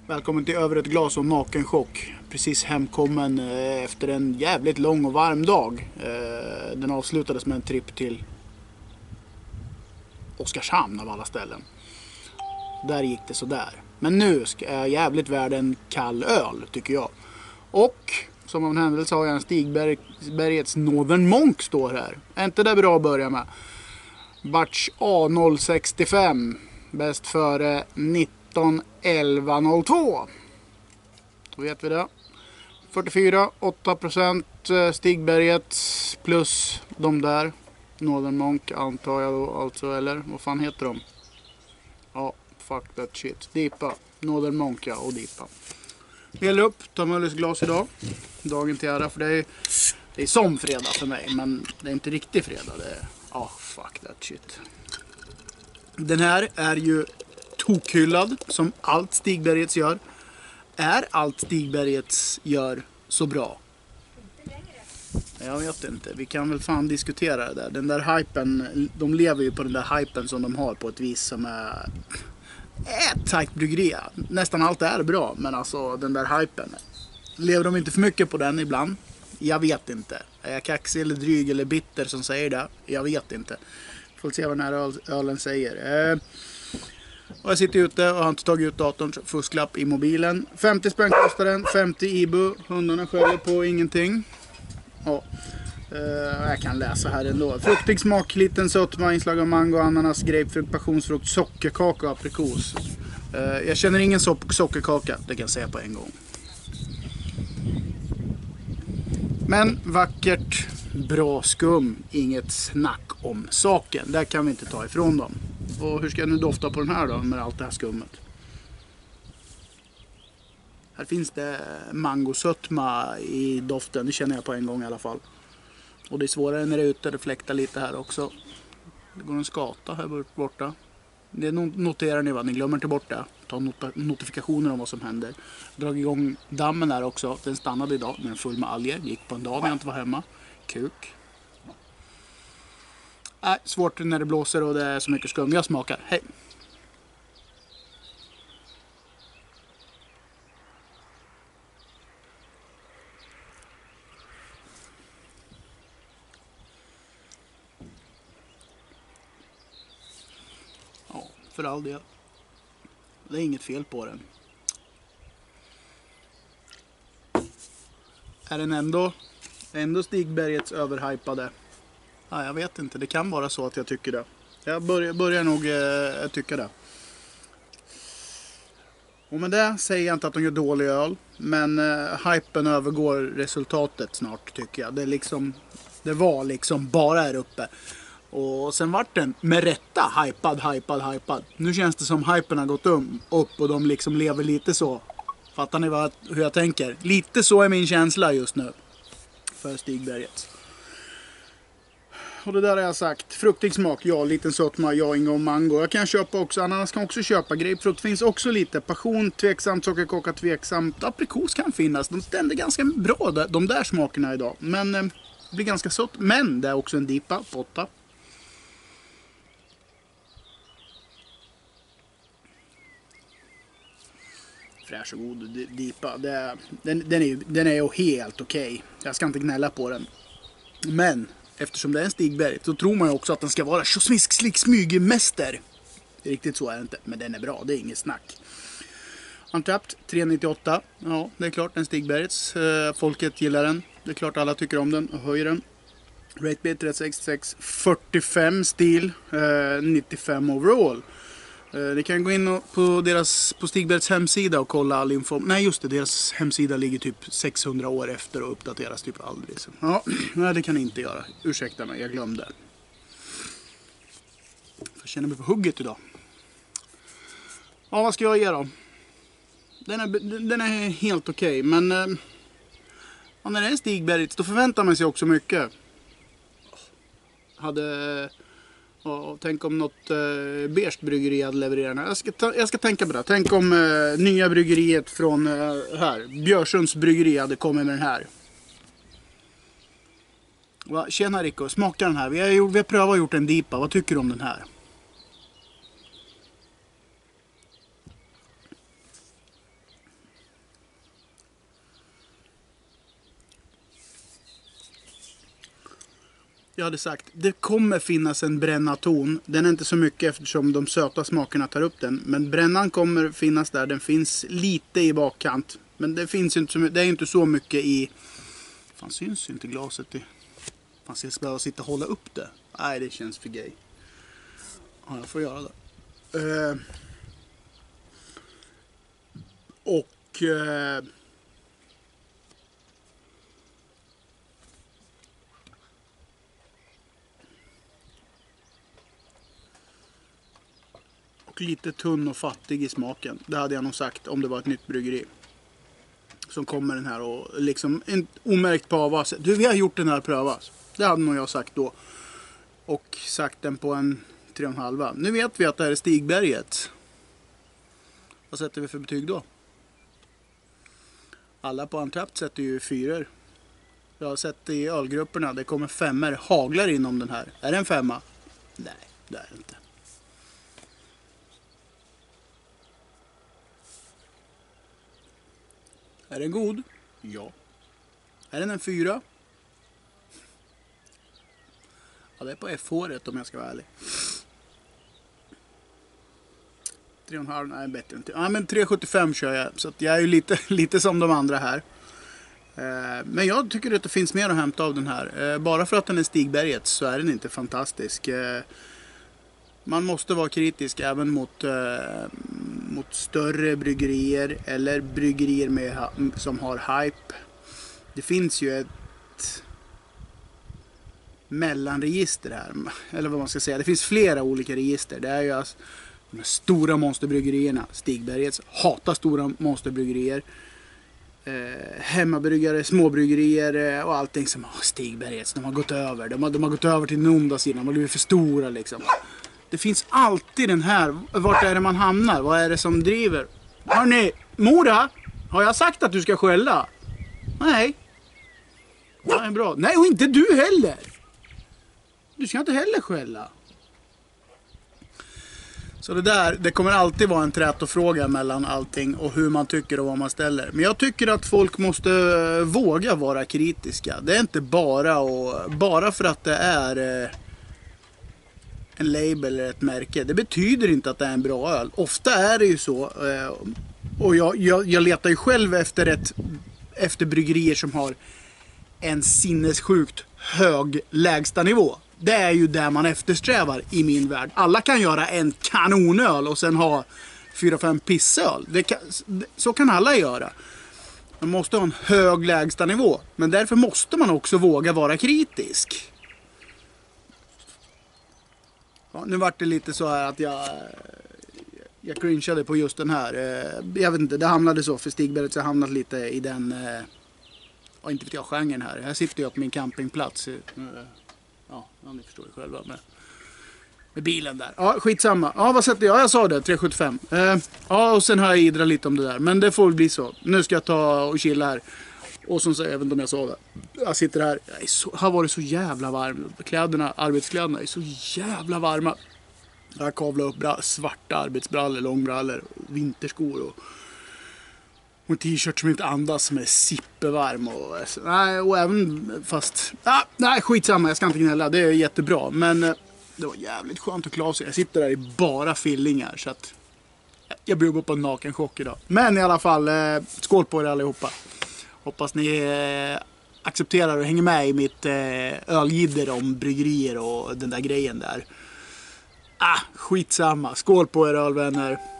Välkommen till över ett glas och nakenchock. Precis hemkommen efter en jävligt lång och varm dag. Den avslutades med en tripp till Oskarshamn av alla ställen. Där gick det så där. Men nu är jag jävligt värd en kall öl tycker jag. Och som av en händelse har jag en Stigbergets Northern Monk står här. Är inte det bra att börja med? Batch A065. Bäst före 191102. Då vet vi det. 44,8% Stigberget plus de där. Northern Monk antar jag då alltså, eller vad fan heter de? Ja, fuck that shit. Dipa. Northern Monk ja, och Dipa. Häller upp, tar Möllers glas idag. Dagen till ära för det är som fredag för mig, men det är inte riktigt fredag. Det är, fuck that shit. Den här är ju tokhyllad som allt Stigbergets gör. Är allt Stigbergets gör så bra? Jag vet inte. Vi kan väl fan diskutera det där. Den där hypen, de lever ju på den där hypen som de har på ett vis som är ett tajt bryggeri. Nästan allt är bra, men alltså den där hypen. Lever de inte för mycket på den ibland? Jag vet inte. Är jag kaxig eller dryg eller bitter som säger det? Jag vet inte. Får se vad den här ölen säger. Och jag sitter ute och har inte tagit ut datorns fusklapp i mobilen. 50 spänn kostar den, 50 ibu. Hundarna skäller på ingenting. Ja, jag kan läsa här ändå. Fruktig smak, liten sötma, inslag av mango, ananas, grapefrukt, passionsfrukt, sockerkaka och aprikos. Jag känner ingen sockerkaka, det kan jag säga på en gång. Men vackert, bra skum, inget snack om saken. Där kan vi inte ta ifrån dem. Och hur ska jag nu dofta på den här då med allt det här skummet? Här finns det mangosötma i doften, det känner jag på en gång i alla fall. Och det är svårare när det är ute, det fläktar lite här också. Det går en skata här borta. Det noterar ni va, ni glömmer inte bort det. Ta notifikationer om vad som händer. Drag igång dammen här också, den stannade idag, den är full med alger. Gick på en dag när jag inte var hemma. Kuk. Svårt när det blåser och det är så mycket skum. Jag smakar, hej. För all del. Det är inget fel på den. Är den ändå Stigbergets överhypade? Ja, jag vet inte. Det kan vara så att jag tycker det. Jag börjar nog tycka det. Och med det säger jag inte att de gör dålig öl. Men hypen övergår resultatet snart tycker jag. Det var liksom bara här uppe. Och sen vart den med rätta hypad. Nu känns det som hypen har gått upp och de liksom lever lite så. Fattar ni hur jag tänker? Lite så är min känsla just nu. För Stigberget. Och det där har jag sagt. Fruktig smak, ja. Liten sötma, ja. Inga mango. Jag kan köpa också. Ananas kan också köpa. Grapefrukt finns också lite. Passion, tveksamt. Sockerkaka, tveksamt. Aprikos kan finnas. De stämde ganska bra de där smakerna idag. Men det blir ganska sött. Men det är också en dipa, potta. Fräsch och god dipa. Den är ju helt okej. Jag ska inte gnälla på den. Men eftersom det är en Stigberg så tror man ju också att den ska vara tjosmisk slick smygemäster. Riktigt så är det inte. Men den är bra, det är inget snack. Untapped 398. Ja, det är klart en Stigbergets. Folket gillar den. Det är klart alla tycker om den och höjer den. Ratebit 366. 45 stil. 95 overall. Ni kan gå in på Stigbergets hemsida och kolla all info. Nej just det, deras hemsida ligger typ 600 år efter och uppdateras typ aldrig. Så. Ja, nej det kan ni inte göra. Ursäkta mig, jag glömde. Jag känner mig på hugget idag. Ja, vad ska jag ge då? Den är helt okej, men när det är en Stigbergets då förväntar man sig också mycket. Tänk om något beige bryggeri hade levererat. Jag ska tänka på det. Tänk om nya bryggeriet från här, Björsunds bryggeri hade kommit med den här. Tjena Rico, smaka den här. Vi har prövat och gjort en dipa. Vad tycker du om den här? Jag hade sagt, det kommer finnas en brännaton. Den är inte så mycket eftersom de söta smakerna tar upp den. Men brännan kommer finnas där. Den finns lite i bakkant. Men det finns inte så mycket, det är inte så mycket i... Fan, syns inte glaset i... Fan, ska jag bara sitta och hålla upp det? Nej, det känns för gay. Ja, jag får göra det. Och... lite tunn och fattig i smaken. Det hade jag nog sagt om det var ett nytt bryggeri. Som kommer den här och liksom en omärkt på avas. Du, vi har gjort den här prövas. Det hade nog jag sagt då. Och sagt den på en 3,5. Nu vet vi att det här är Stigberget. Vad sätter vi för betyg då? Alla på Antrapt sätter ju 4. Jag har sett i ölgrupperna. Det kommer 5 haglar inom den här. Är det en 5? Nej, det är det inte. Är den god? Ja. Är den en 4? Ja, det är på F-håret om jag ska vara ärlig. 3,5, nej bättre inte. Ja, men 3,75 kör jag. Så att jag är ju lite som de andra här. Men jag tycker att det finns mer att hämta av den här. Bara för att den är Stigberget så är den inte fantastisk. Man måste vara kritisk även mot större bryggerier eller bryggerier som har hype. Det finns ju ett mellanregister här, eller vad man ska säga. Det finns flera olika register. Det är ju alltså de stora monsterbryggerierna. Stigbergets hatar stora monsterbryggerier. Hemmabryggare, småbryggerier och allting som Stigbergets. De har gått över. De har gått över till den onda sidan. De har blivit för stora liksom. Det finns alltid den här. Vart är det man hamnar? Vad är det som driver? Hörrni, Mora, har jag sagt att du ska skälla? Nej. Nej, bra. Nej, och inte du heller. Du ska inte heller skälla. Så det kommer alltid vara en trätofråga mellan allting och hur man tycker och vad man ställer. Men jag tycker att folk måste våga vara kritiska. Det är inte bara för att det är en label eller ett märke. Det betyder inte att det är en bra öl. Ofta är det ju så. Och jag letar ju själv efter bryggerier som har en sinnessjukt hög lägsta nivå. Det är ju där man eftersträvar i min värld. Alla kan göra en kanonöl och sen ha 4-5 pissöl. Så kan alla göra. Man måste ha en hög lägsta nivå. Men därför måste man också våga vara kritisk. Ja, nu var det lite så här att jag cringeade på just den här. Jag vet inte, det hamnade så för Stigberget, så jag hamnat lite i den inte vet jag, genren här. Här sitter jag på min campingplats. Ja, ni förstår ju själva med bilen där. Ja, skitsamma. Ja, vad sätter jag? Jag sa det, 3,75. Ja, och sen har jag idrat lite om det där. Men det får väl bli så. Nu ska jag ta och chilla här. Och som säger, jag vet inte om jag sa det. Jag sitter här. Har varit så jävla varm. Arbetskläderna är så jävla varma. Jag kavlar upp svarta arbetsbrallor, långbrallor, vinterskor och en t-shirt som inte andas, som är sippevarm. Och även fast... nej, skitsamma, jag ska inte gnälla. Det är jättebra. Men det var jävligt skönt att klara sig. Jag sitter där i bara fillingar. Så att jag blir på en nakenchock idag. Men i alla fall, skål på er allihopa. Hoppas ni accepterar och hänger med i mitt ölgidder om bryggerier och den där grejen där. Skitsamma. Skål på er ölvänner.